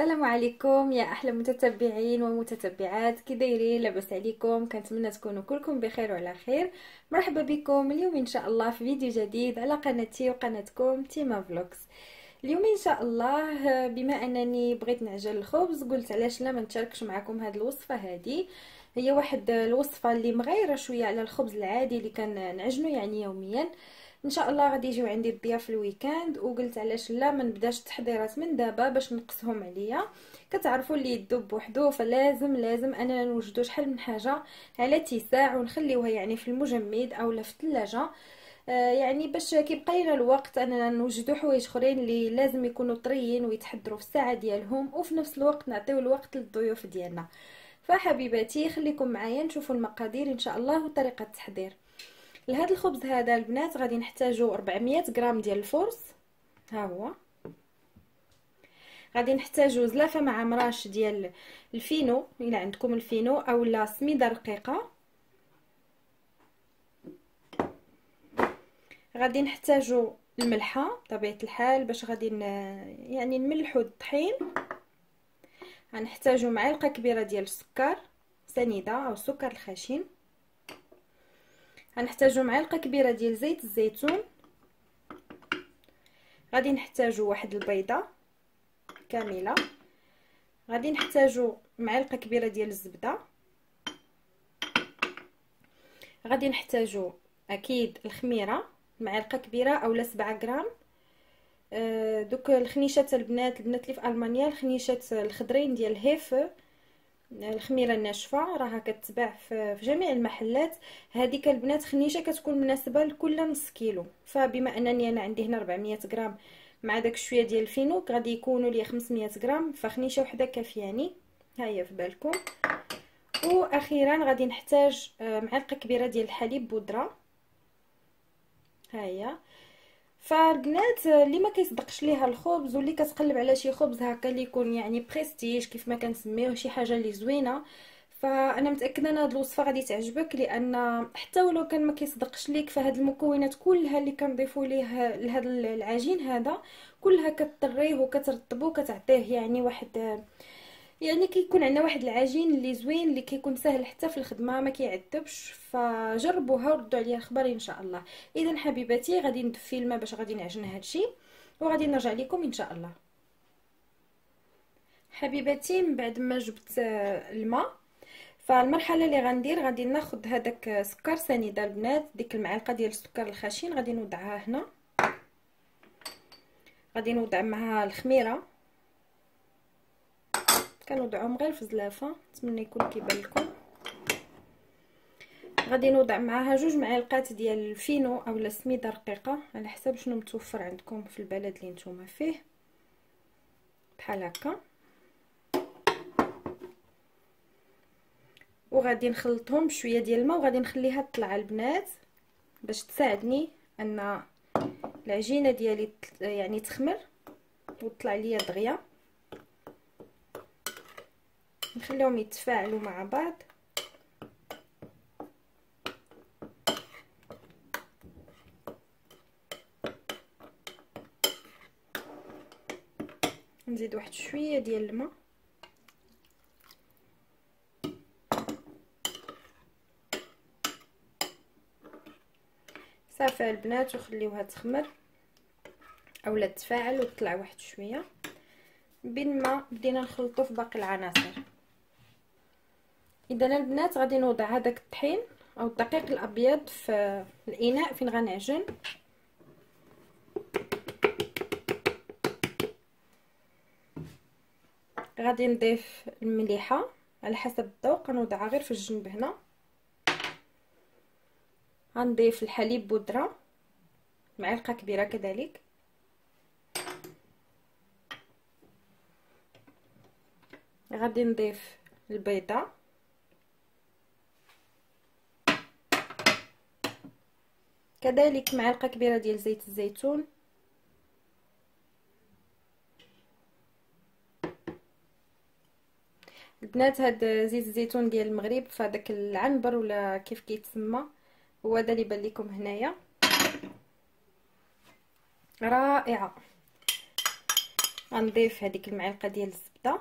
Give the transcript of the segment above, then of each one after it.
السلام عليكم يا احلى متتبعين ومتتبعات، كي دايرين؟ لاباس عليكم؟ كنتمنى تكونوا كلكم بخير وعلى خير. مرحبا بكم اليوم ان شاء الله في فيديو جديد على قناتي وقناتكم تيما فلوكس. اليوم ان شاء الله بما انني بغيت نعجن الخبز قلت علاش لا ما نشاركش معكم هذه الوصفه. هذه هي واحد الوصفه اللي مغيره شويه على الخبز العادي اللي كنعجنه يعني يوميا. ان شاء الله غادي يجيو عندي الضياف الويكاند، وقلت علاش لا ما نبداش التحضيرات من دابا باش نقصهم عليا. كتعرفوا اللي يذوب بوحدو فلازم اننا نوجدوا شحال من حاجه على اتساع ونخليوها يعني في المجمد اولا في الثلاجه. يعني باش كيبقى لنا الوقت اننا نوجدوا حوايج اخرين اللي لازم يكونوا طريين ويتحضروا في الساعه ديالهم، وفي نفس الوقت نعطيو الوقت للضيوف ديالنا. فحبيباتي خليكم معايا نشوفوا المقادير ان شاء الله وطريقه التحضير. لهذا الخبز هذا البنات غادي نحتاجو 400 غرام ديال الفرص، ها هو. غادي نحتاجو زلافه مع مراش ديال الفينو، الا عندكم الفينو اولا سميده رقيقه. غادي نحتاجو الملحه بطبيعه الحال باش غادي يعني نملحو الطحين. غنحتاجو معلقه كبيره ديال السكر سنيده او السكر الخشن. غنحتاجو معلقه كبيره ديال زيت الزيتون. غادي نحتاجو واحد البيضه كامله. غادي نحتاجو معلقه كبيره ديال الزبده. غادي نحتاجو اكيد الخميره معلقه كبيره اولا 7 غرام. دوك الخنيشات البنات اللي في المانيا، الخنيشات الخضرين ديال هيف، الخميره الناشفه راها كتباع في جميع المحلات. هذيك البنات خنيشه كتكون مناسبه لكل نص كيلو، فبما انني انا عندي هنا 400 غرام مع داك شويه ديال الفينوك غادي يكونوا لي 500 غرام، فخنيشه وحده كافياني، ها هي في بالكم. واخيرا غادي نحتاج معلقه كبيره ديال الحليب بودره، ها هي. فالبنات اللي ما كيصدقش ليها الخبز واللي كتقلب على شي خبز هكا اللي يكون يعني بريستيج كيف ما كنسميوه، شي حاجه اللي زوينه، فانا متاكده ان هذه الوصفه غادي تعجبك، لان حتى ولو كان ما كيصدقش ليك فهاد المكونات كلها اللي كنضيفوا ليه لهذا العجين هذا كلها كتطريه وكترطبو كتعطيه يعني واحد، يعني كيكون عندنا واحد العجين اللي زوين اللي كيكون سهل حتى في الخدمه ما كيعذبش. فجربوها وردوا عليا الخبر ان شاء الله. اذا حبيباتي غادي ندفي الماء باش غادي نعجن هادشي وغادي نرجع لكم ان شاء الله. حبيباتي من بعد ما جبت الماء، فالمرحله اللي غندير غادي ناخذ هذاك سكر سنيده البنات، ديك المعلقه ديال السكر الخشن غادي نوضعها هنا. غادي نوضع معها الخميره، كنوضعهم غير في زلافه، نتمنى يكون كيبان لكم. غادي نوضع معاها 2 معالق ديال الفينو اولا سميده رقيقه على حسب شنو متوفر عندكم في البلد اللي نتوما فيه، بحال هكا. وغادي نخلطهم بشويه ديال الماء وغادي نخليها تطلع البنات باش تساعدني ان العجينه ديالي يعني تخمر وتطلع ليا دغيا. نخليهم يتفاعلوا مع بعض. نزيد واحد شويه ديال الماء. صافي البنات وخليوها تخمر اولا تفاعل وتطلع واحد شويه. بين ما بدينا نخلطوا في باقي العناصر. اذا البنات غادي نوضع هذاك الطحين او الدقيق الابيض في الاناء فين غنعجن. غادي نضيف المليحه على حسب الذوق، غنوضعها غير في الجنب هنا. غنضيف الحليب بودره معلقه كبيره كذلك. غادي نضيف البيضه، كذلك معلقه كبيره ديال زيت الزيتون. البنات هاد زيت الزيتون ديال المغرب فداك العنبر ولا كيف كيتسمى هو هذا اللي بان لكم هنايا، رائعه. غنضيف هذيك المعلقه ديال الزبده.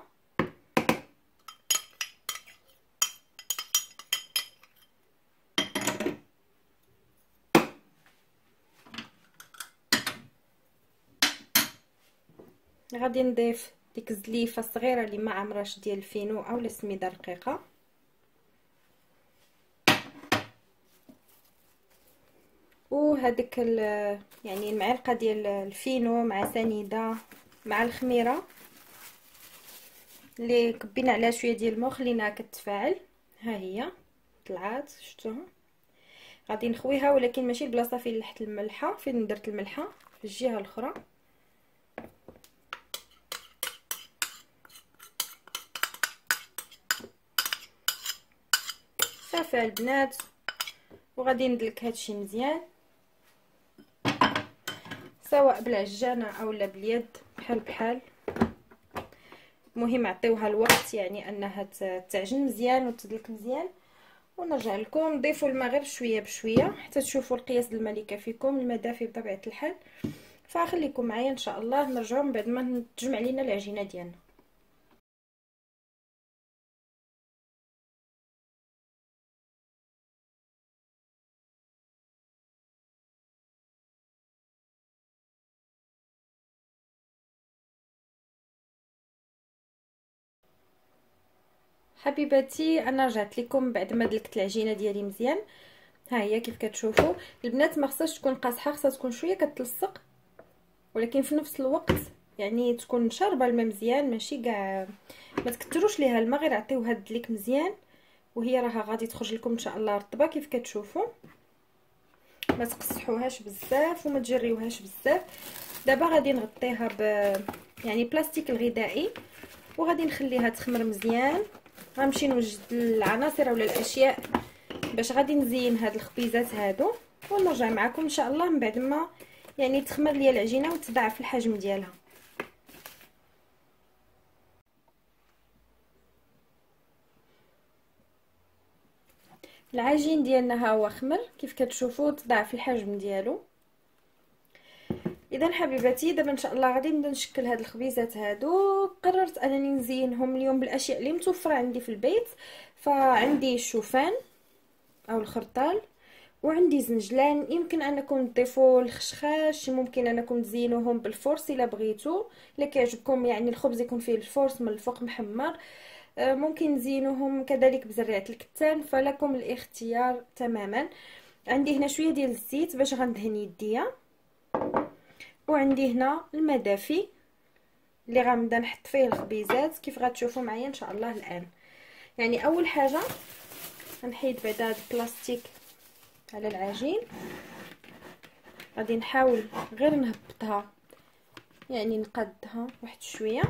غادي نضيف ديك الزليفه الصغيره اللي ما عمراش ديال الفينو اولا سميده رقيقه، وهذيك يعني المعلقه ديال الفينو مع سنيده مع الخميره اللي كبينا عليها شويه ديال الماء خليناها كتفاعل. ها هي طلعات، شفتوها؟ غادي نخويها ولكن ماشي البلاصه فين لحت الملحه، فين درت الملحه في الجهه الاخرى. صافي البنات، وغادي ندلك هادشي مزيان سواء بالعجانه اولا باليد بحال بحال. المهم عطيوها الوقت يعني انها تعجن مزيان وتدلك مزيان. ونرجع لكم نضيفوا الماء غير شويه بشويه حتى تشوفوا القياس ديال الماء اللي كافيكم. الماء دافي بطبيعه الحال، فخليكم معايا ان شاء الله. نرجعوا من بعد ما تجمع لينا العجينه ديالنا. حبيباتي انا رجعت لكم بعد ما دلكت العجينه ديالي مزيان. ها هي كيف كتشوفوا البنات، ما خصهاش تكون قاصحه، خصها تكون شويه كتلصق ولكن في نفس الوقت يعني تكون شاربه الماء مزيان، ماشي كاع ما تكثروش ليها الماء، غير عطيوها الدليك مزيان وهي راها غادي تخرج لكم ان شاء الله رطبه كيف كتشوفوا. ما تقصحوهاش بزاف وما تجريوهاش بزاف. دابا غادي نغطيها يعني بلاستيك الغذائي وغادي نخليها تخمر مزيان. غنمشي نوجد العناصر ولا الاشياء باش غادي نزين هاد الخبيزات هادو ونرجع معكم ان شاء الله من بعد ما يعني تخمر ليا العجينه وتضاعف الحجم ديالها. العجين ديالنا ها هو خمر كيف كتشوفوا، تضاعف الحجم ديالو. اذا حبيباتي دابا ان شاء الله غادي نبدا نشكل هاد الخبيزات هادو. قررت انني نزينهم اليوم بالاشياء اللي متوفره عندي في البيت. فعندي الشوفان او الخرطال، وعندي زنجلان. يمكن انكم تضيفوا الخشخاش، ممكن انكم تزينوهم بالفورس الا بغيتو، الا كيعجبكم يعني الخبز يكون فيه الفورس من الفوق محمر. ممكن تزينوهم كذلك بزريعه الكتان، فلكم الاختيار تماما. عندي هنا شويه ديال الزيت باش غندهن يديا، وعندي هنا الماء دافي اللي غنبدا نحط فيه الخبيزات كيف غتشوفوا معايا ان شاء الله الان. يعني اول حاجه غنحيد بعدا هذا البلاستيك على العجين، غادي نحاول غير نهبطها يعني نقادها واحد شويه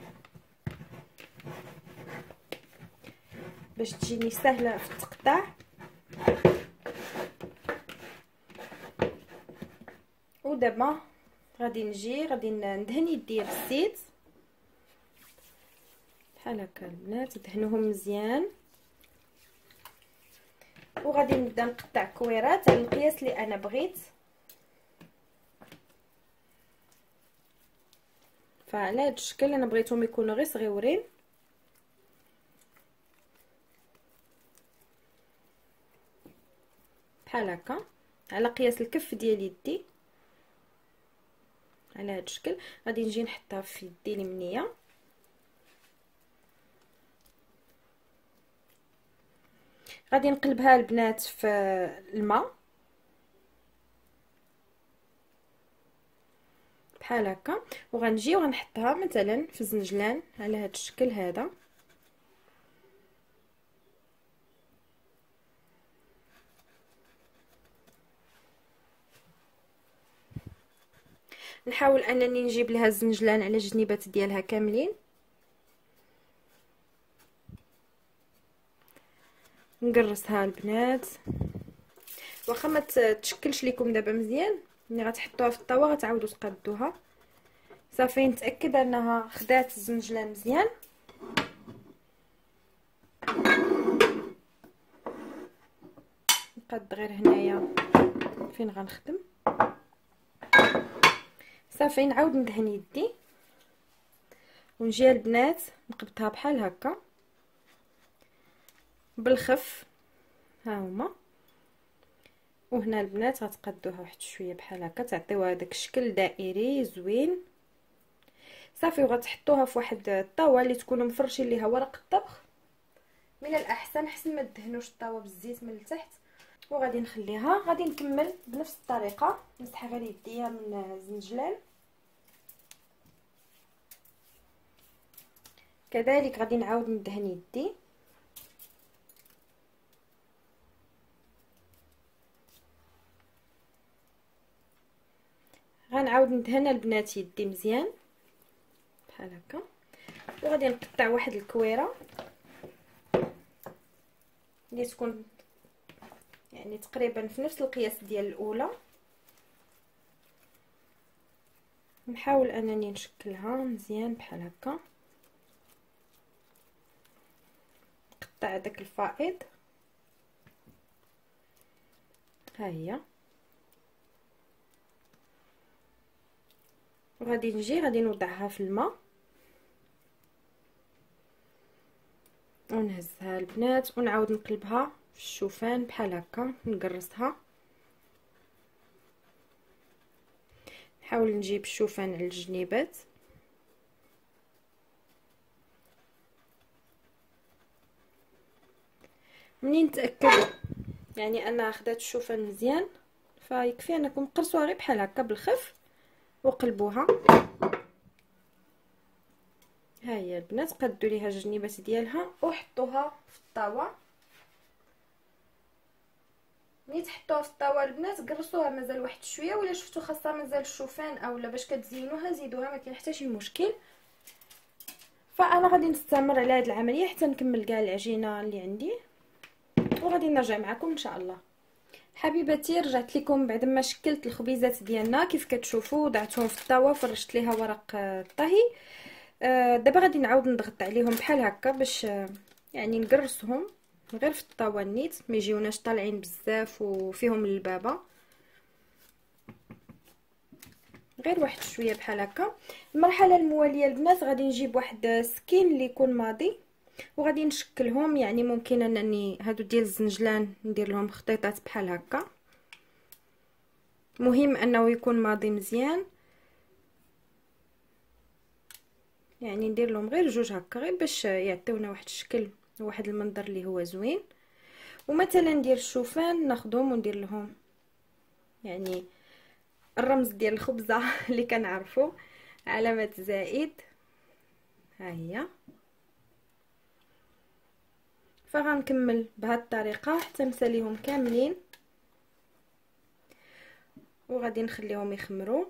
باش تجيني سهله في التقطاع. ودابا غادي ندهن يدي بالزيت بحال هكا البنات، دهنوهم مزيان. وغادي نبدا نقطع كويرات على القياس اللي انا بغيت. فعلى هذا الشكل انا بغيتهم يكونوا غير صغيورين. بحال هكا على قياس الكف ديال يدي على هذا الشكل. غادي نجي نحطها في يدي اليمنيه غادي نقلبها البنات في الماء بحال هكا، وغنجي وغنحطها مثلا في الزنجلان على هذا الشكل هذا. نحاول انني نجيب لها الزنجلان على الجنيبات ديالها كاملين. نقرصها البنات واخا ما تشكلش لكم دابا مزيان. ملي غتحطوها في الطاوه غتعاودوا تقادوها. صافي نتاكد انها خدات الزنجلان مزيان. نقاد غير هنايا فين غنخدم. صافي نعاود ندهن يدي ونجي البنات نقبطها بحال هكا بالخف، ها هما. وهنا البنات غتقادوها واحد شويه بحال هكا، تعطيوها داك الشكل دائري زوين. صافي، وغتحطوها في واحد الطاوه اللي تكونوا مفرشين ليها ورق الطبخ. من الاحسن حسن ما تدهنوش الطاوه بالزيت من التحت. وغادي نخليها، غادي نكمل بنفس الطريقه. نمسح غير يديا من الزنجلان. كذلك غادي نعاود ندهن يدي. غنعاود ندهن البنات يدي مزيان بحال هكا. وغادي نقطع واحد الكويره اللي تكون يعني تقريبا في نفس القياس ديال الاولى. نحاول انني نشكلها مزيان بحال هكا. نقطع داك الفائض، ها هي. غادي نوضعها في الماء ونهزها البنات، ونعاود نقلبها في الشوفان بحال هكا، نقرصها. نحاول نجيب الشوفان على الجنيبات. منين نتاكد يعني انا خدات الشوفان مزيان، فيكفي انكم تقرصوها غير بحال هكا بالخف وقلبوها. ها هي البنات، قادوا ليها الجنيبات ديالها وحطوها في الطاوه. ملي تحطوها في الطاوه البنات قرصوها مازال واحد شويه، ولا شفتوا خاصها مازال الشوفان اولا باش كتزينوها زيدوها، ما كاين حتى شي مشكل. فانا غادي نستمر على هذه العمليه حتى نكمل كاع العجينه اللي عندي، وغادي نرجع معكم ان شاء الله. حبيباتي، رجعت لكم بعد ما شكلت الخبيزات ديالنا كيف كتشوفوا. وضعتهم في الطاوه، فرشت ليها ورق الطهي. دابا غادي نعاود نضغط عليهم بحال هكا باش يعني نقرصهم غير في الطاوه نيت، ما يجيوناش طالعين بزاف وفيهم اللبابه. غير واحد شويه بحال هكا. المرحله المواليه البنات غادي نجيب واحد السكين اللي يكون ماضي، وغادي نشكلهم. يعني ممكن انني هادو ديال الزنجلان ندير لهم خطيطات بحال هكا. مهم انه يكون ماضي مزيان، يعني ندير لهم غير جوج هكا، غير باش يعطيونا واحد الشكل وواحد المنظر اللي هو زوين. ومثلا ندير الشوفان ناخذهم وندير لهم يعني الرمز ديال الخبزه اللي كنعرفوا، علامه زائد. ها هي. فغنكمل بهذه الطريقه حتى نساليهم كاملين، وغادي نخليهم يخمروا.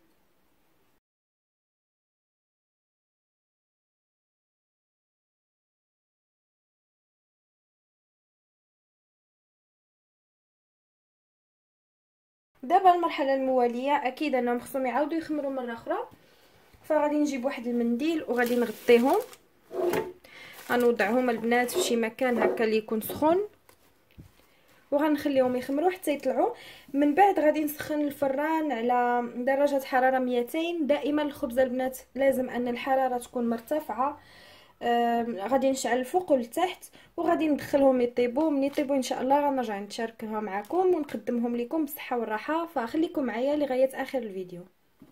دابا المرحله المواليه اكيد انهم خصهم يعاودوا يخمروا مره اخرى. فغادي نجيب واحد المنديل وغادي نغطيهم. غنوضعهم البنات في شي مكان هكا اللي يكون سخون، وغنخليهم يخمروا حتى يطلعوا. من بعد غادي نسخن الفران على درجه حراره 200. دائما الخبزه البنات لازم ان الحراره تكون مرتفعه. غادي نشعل الفوق والتحت، وغادي ندخلهم يطيبوا. من يطيبوا ان شاء الله غنرجع نشاركها معكم ونقدمهم لكم بالصحه والراحه. فخليكم معايا لغايه اخر الفيديو.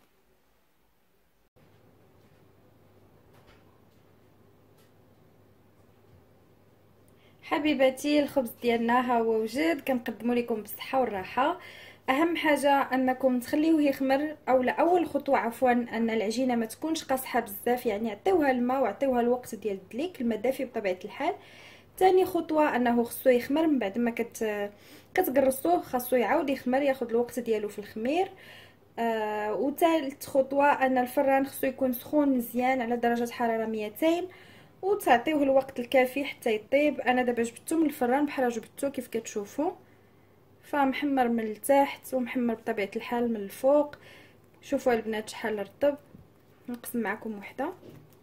حبيباتي، الخبز ديالنا ها هو وجد، كنقدموا لكم بالصحه والراحه. اهم حاجه انكم تخليوه يخمر، اولا اول خطوه عفوا ان العجينه ما تكونش قاصحه بزاف، يعني عطيوها الماء وعطيوها الوقت ديال الدليك، الماء دافي بطبيعه الحال. ثاني خطوه انه خصو يخمر. من بعد ما كتقرصوه خاصو يعاود يخمر، ياخذ الوقت ديالو في الخمير. وثالث خطوه ان الفران خصو يكون سخون مزيان على درجه حراره 200، وتعطيوه الوقت الكافي حتى يطيب. انا دابا جبدته من الفران بحال جبدته كيف كتشوفوا، فمحمر من التحت ومحمر بطبيعه الحال من الفوق. شوفوا البنات شحال رطب. نقسم معكم وحده،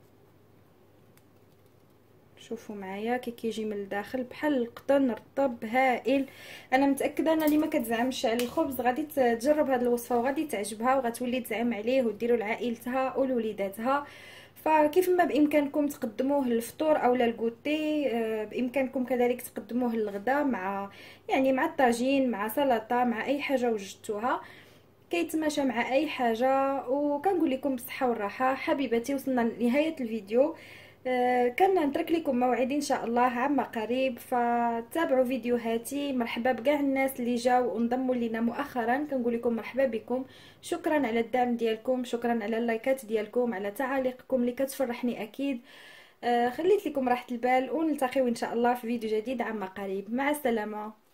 شوفوا معايا كي كيجي من الداخل بحال القطن، رطب هائل. انا متاكده ان اللي ما كتزعمش على الخبز غادي تجرب هذه الوصفه وغادي تعجبها، وغتولي تزعم عليه وديروا لعائلتها ولوليداتها. فكيف ما بامكانكم تقدموه للفطور او للغوتي، بامكانكم كذلك تقدموه للغدا مع يعني مع الطاجين، مع سلطه، مع اي حاجه وجدتوها، كيتماشى مع اي حاجه. وكنقول لكم بالصحه والراحه حبيباتي. وصلنا لنهايه الفيديو، كنترك لكم موعد ان شاء الله عما قريب، فتابعوا فيديوهاتي. مرحبا بكاع الناس اللي جاوا وانضموا لينا مؤخرا، كنقول لكم مرحبا بكم. شكرا على الدعم ديالكم، شكرا على اللايكات ديالكم، على تعاليقكم اللي كتفرحني اكيد. خليت لكم راحه البال، ونلتقيو ان شاء الله في فيديو جديد عما قريب. مع السلامه.